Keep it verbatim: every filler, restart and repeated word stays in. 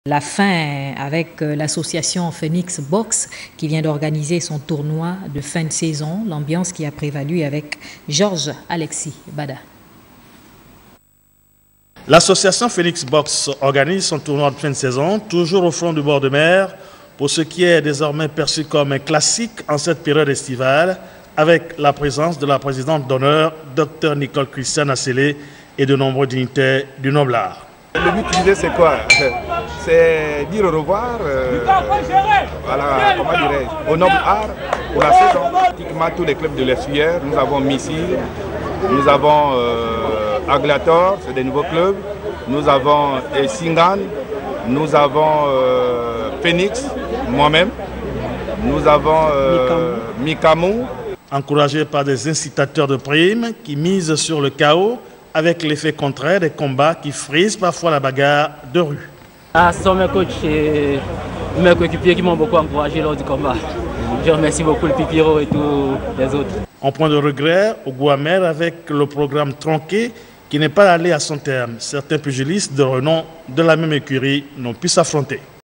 La fin avec l'association Phoenix Box qui vient d'organiser son tournoi de fin de saison, l'ambiance qui a prévalu avec Georges Alexis Bada. L'association Phoenix Box organise son tournoi de fin de saison, toujours au front du bord de mer, pour ce qui est désormais perçu comme un classique en cette période estivale, avec la présence de la présidente d'honneur, Dr Nicole Christiane Assélé, et de nombreux dignitaires du noble art. Le but du c'est quoi? C'est dire au revoir euh, à la, comment dirais-je, au noble art pour la saison. Pratiquement tous les clubs de l'estuaire, nous avons Missile, nous avons euh, Aglator, c'est des nouveaux clubs, nous avons eh, Singan, nous avons euh, Phoenix, moi-même, nous avons euh, Mikamu. Encouragé par des incitateurs de primes qui misent sur le chaos, avec l'effet contraire des combats qui frisent parfois la bagarre de rue. Ah, ce sont mes coachs et mes coéquipiers qui m'ont beaucoup encouragé lors du combat. Je remercie beaucoup le Pipiro et tous les autres. En point de regret, au goût amer avec le programme tronqué qui n'est pas allé à son terme. Certains pugilistes de renom de la même écurie n'ont pu s'affronter.